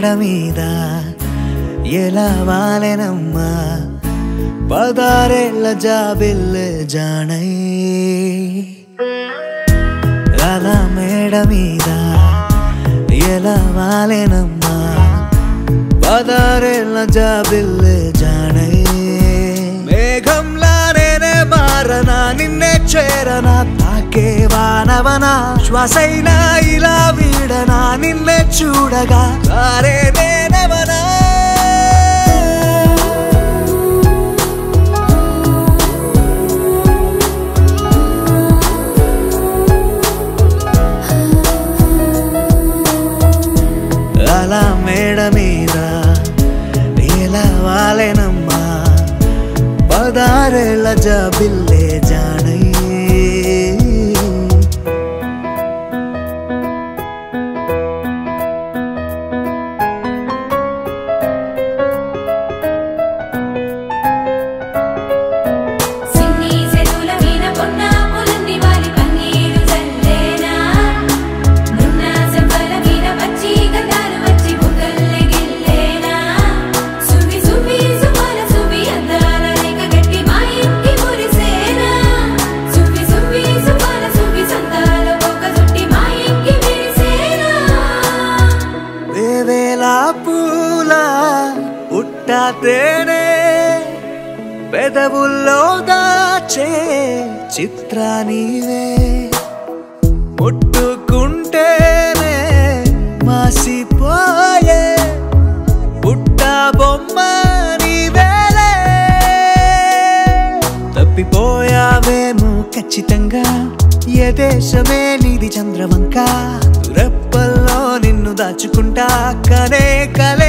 మేడ మీద ఎలా వాలెనమ్మా పదారేళ్ల జాబిల్లె జానై అలా మేడ మీద ఎలా వాలెనమ్మా పదారేళ్ల జాబిల్లె జానై మేఘంలా నేనే మారనా నిన్నే చేరనా తాకే వానవనా శ్వాసైనా ఇలా వీడనా నిన్నే చూడగా సారే నేనవనా అలా మేడ మీద ఎలా వాలెనమ్మా పదారేళ్ల జాబిల్లె జానై పుట్టాతేనే పెదవుల్లో దాచే చిత్ర నీవే ముట్టుకుంటేనే మాసిపోయే పుట్టా బొమ్మ నీవేలే తప్పిపోయావేమో ఖచ్చితంగా ఏ దేశమే నీది చంద్రవంక రెప్పల్లో నిన్ను దాచుకుంటా కనే కలే